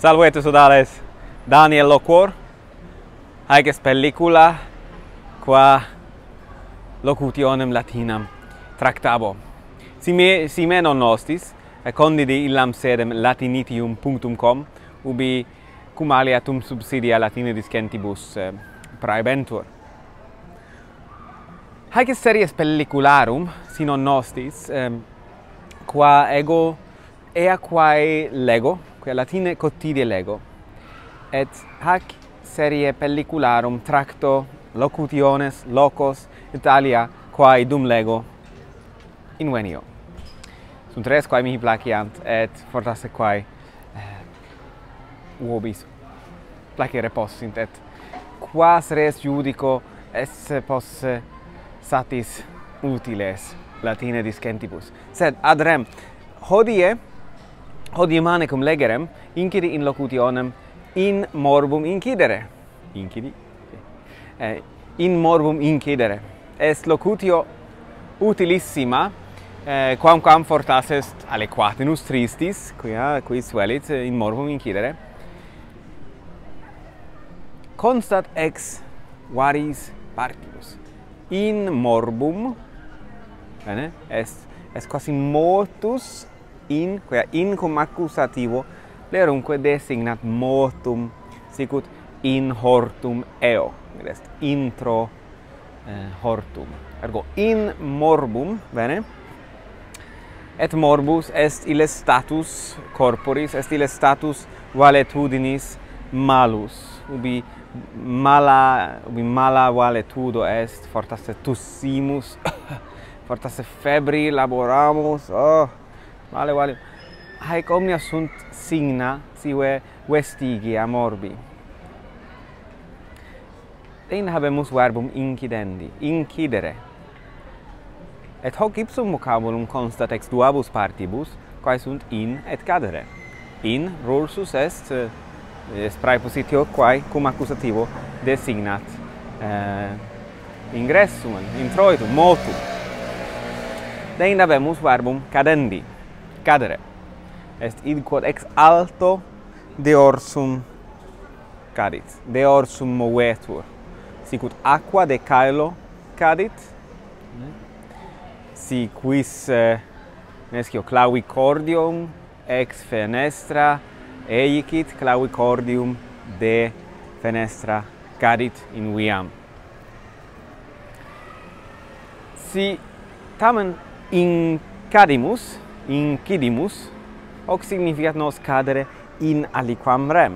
Salve sodales, Daniel Locor, haeges pellicula qua locutionem latinam tractabo. Si me non nostis, condidi illam sedem latinitium.com, ubi cum aliatum subsidia latine discentibus praebentur. Haeges series pellicularum, si non nostis, qua ego ea quae lego, quae latine cotidie lego, et hac serie pellicularum tracto locutiones locos Italia quae dum lego invenio. Sunt res quae mihi placiant, et fortasse quae uobis placere possint, et quas res judico esse posse satis utiles latine discentibus. Sed ad rem, hodie manecum legerem, incidi in locutionem in morbum incidere. Incidi? In morbum incidere. Est locutio utilissima, quamquam fortas est aliquatenus tristis, quis velit in morbum incidere. Constat ex varis partibus. In morbum, bene, est quasi motus in, quia in cum accusativo, lerumque designat motum, sicut in hortum eo, est intro hortum. Ergo in morbum, bene, et morbus est ille status corporis, est ille status valetudinis malus, ubi mala valetudo est, fortasse tussimus, fortasse febri laboramus, vale. Haec omnia sunt signa sive vestigia morbi. In habemus verbum incidendi, incidere. Et hoc ipsum vocabulum constat ex duabus partibus, quae sunt in et cadere. In rursus est praepositio quae cum accusativo designat ingressum, introitum, motum. Dein habemus verbum cadendi, cadere. Est id quod ex alto deorsum cadit, deorsum movetur. Sicut aqua de caelo cadit, si quis nescio clavicordium ex fenestra eicit, clavicordium de fenestra cadit in viam. Si tamen incadimus, hoc significat nos cadere in aliquam rem.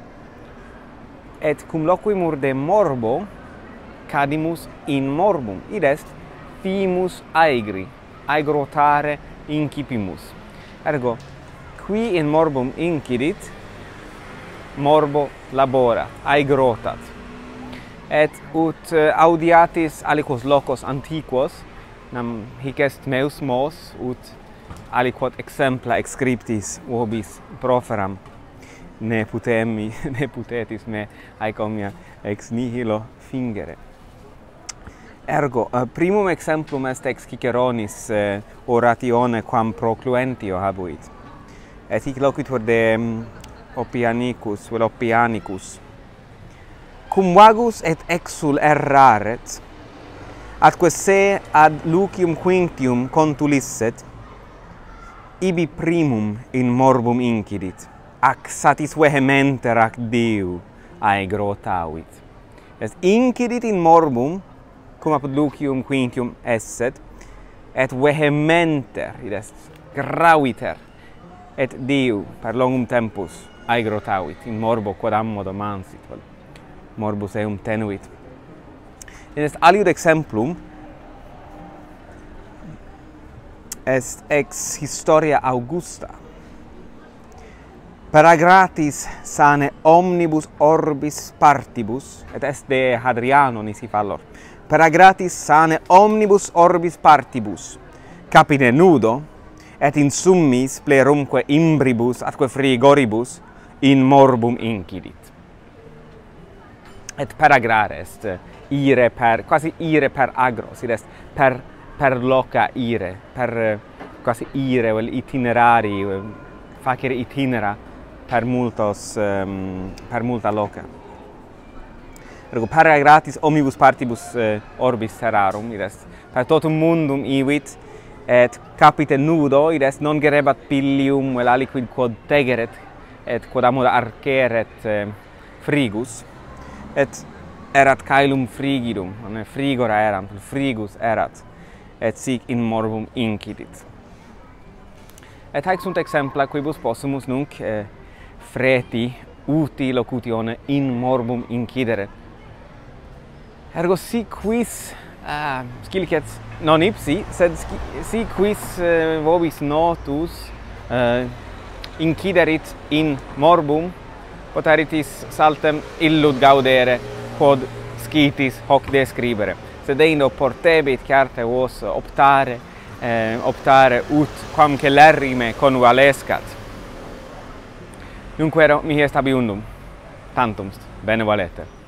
Et cum loquimur de morbo, cadimus in morbum, id est fimus aegri, aegrotare incipimus. Ergo, qui in morbum incidit, morbo laborat, aegrotat. Et ut audiatis aliquos locos antiquos, nam hic est meus mos, ut aliquot exempla exscriptis vobis proferam, ne putetis me haec omnia ex nihilo fingere. Ergo, primum exemplum est ex Ciceronis oratione quam procluentio habuit. Et hic loquitur de Oppianicus, vel Oppianicus. Cum vagus et exul erraret, atque se ad Lucium Quinctium contulisset, ibi primum in morbum incidit, ac satis vehementer ac Deu aegrotavit. Est incidit in morbum, cum apud Lucium Quinctium esset, et vehementer, id est graviter, et Deu per longum tempus aegrotavit in morbo quod ammodo mansit, morbus eum tenuit. Id est aliud exemplum, est ex Historia Augusta. Per gratis sane omnibus orbis partibus, et est de Hadriano nisi fallor, per gratis sane omnibus orbis partibus, capite nudo, et in summis plerumque imbribus atque frigoribus in morbum incidit. Et per agrare est ire per, quasi ire per agros, id est per loca ire, per quasi ire, vel itinerari, facere itinera per multa loca. Ergo para gratis omnibus partibus orbis terrarum, id est per totum mundum ivit, et capite nudo, id est non gerebat pillium vel aliquid quod tegeret, et quod amor arceret frigus, et erat caelum frigidum, frigora erant, frigus erat, et sic in morbum incidit. Et haec sunt exempla quibus possumus nunc freti uti locutione in morbum incidere. Ergo si quis, scilicet non ipsi, sed si quis vobis notus inciderit in morbum, poteritis saltem illud gaudere, quod scitis hoc describere. Sed eindo portebit certe vos optare ut quamque lerrime convalescat. Nunquero mihi est habiundum, tantum bene valete.